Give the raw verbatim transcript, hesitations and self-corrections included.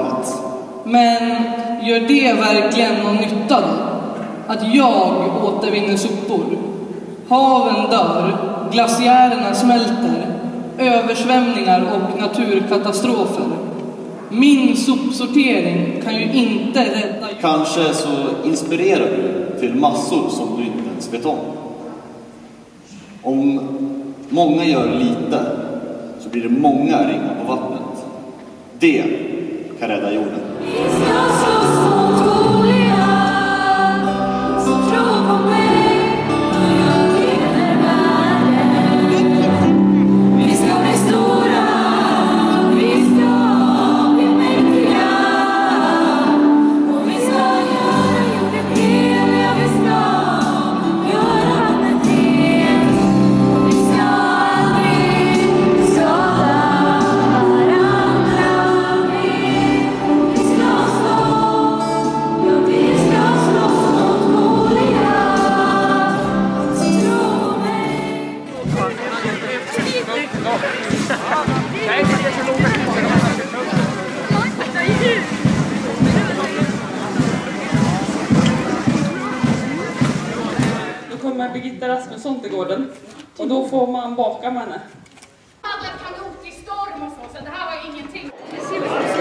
havet. Men gör det verkligen någon nytta då? Att jag återvinner sopor? Haven dör, glaciärerna smälter, översvämningar och naturkatastrofer. Min sopsortering kan ju inte rädda... Kanske så inspirerar du till massor som du inte ens vet om. Om många gör lite så blir det många ringar på vattnet. Det kan rädda jorden. Då kommer Birgitta Rasmusson till gården och då får man baka med henne. Hade kanot i storm och så, så det här var ingenting.